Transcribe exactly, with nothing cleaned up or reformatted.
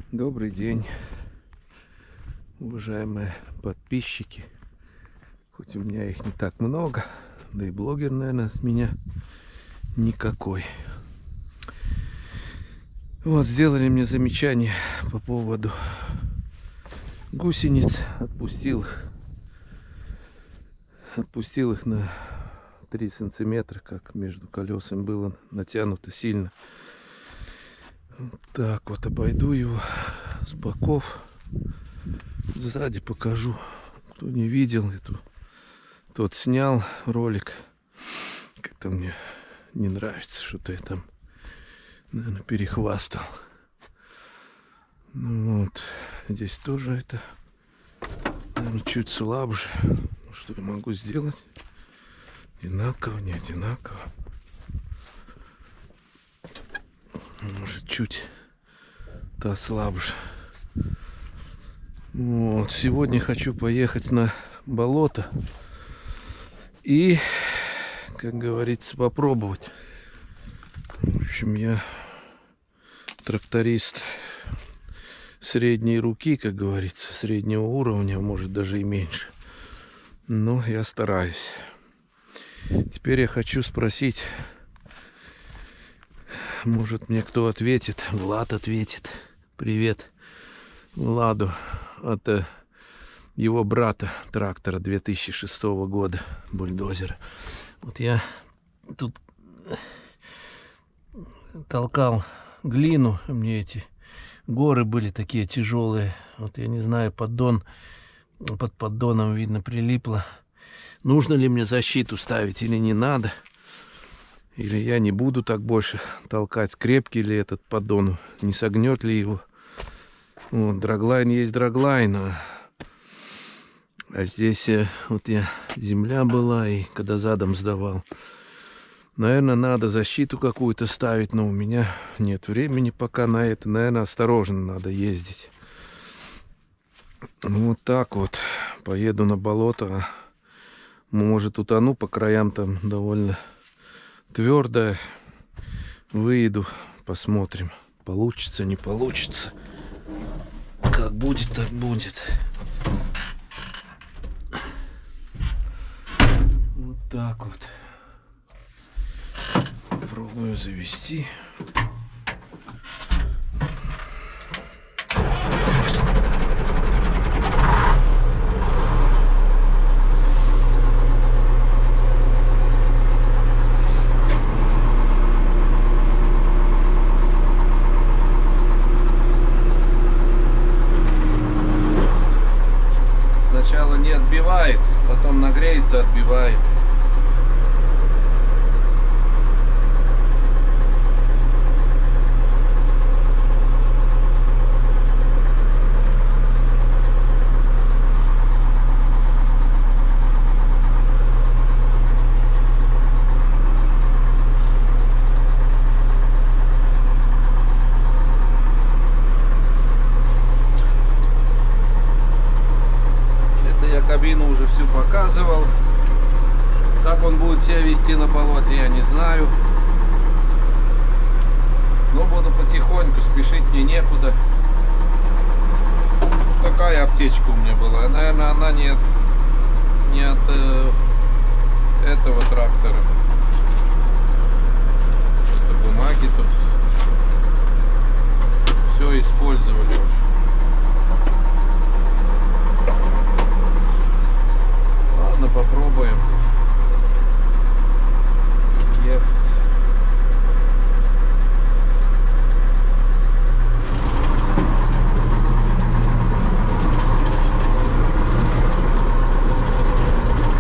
Добрый день, уважаемые подписчики. Хоть у меня их не так много, да и блогер, наверное, с меня никакой. Вот, сделали мне замечание по поводу гусениц. Отпустил их. Отпустил их на три сантиметра, как между колесами было натянуто сильно. Так вот, обойду его с боков. Сзади покажу. Кто не видел эту, тот снял ролик. Как-то мне не нравится, что-то я там, наверное, перехвастал. Ну вот, здесь тоже это, наверное, чуть слабже. Что я могу сделать? Одинаково, не одинаково. Может, чуть та слабже. Вот. Сегодня хочу поехать на болото и, как говорится, попробовать. В общем, я тракторист средней руки, как говорится, среднего уровня, может даже и меньше. Но я стараюсь. Теперь я хочу спросить, может, мне кто ответит? Влад ответит. Привет Владу от э, его брата трактора две тысячи шестого года, бульдозера. Вот я тут толкал глину, мне эти горы были такие тяжелые. Вот я не знаю, поддон, под поддоном видно прилипло. Нужно ли мне защиту ставить или не надо? Или я не буду так больше толкать, крепкий ли этот поддон, не согнет ли его. Вот, драглайн есть драглайн, а, а здесь вот я, земля была, и когда задом сдавал. Наверное, надо защиту какую-то ставить, но у меня нет времени пока на это. Наверное, осторожно надо ездить. Вот так вот. Поеду на болото. Может, утону, по краям там довольно твердо. Выйду, посмотрим, получится, не получится. Как будет, так будет. Вот так вот. Попробую завести. Сначала не отбивает, потом нагреется, отбивает. Кабину уже всю показывал. Как он будет себя вести на болоте, я не знаю. Но буду потихоньку, спешить мне некуда. Такая аптечка у меня была. Наверное, она не от, не от э, этого трактора. Что бумаги тут. Все использовали уже.